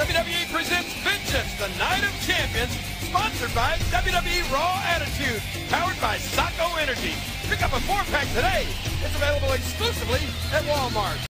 WWE presents Vengeance, the Night of Champions, sponsored by WWE Raw Attitude, powered by Sacco Energy. Pick up a 4-pack today. It's available exclusively at Walmart.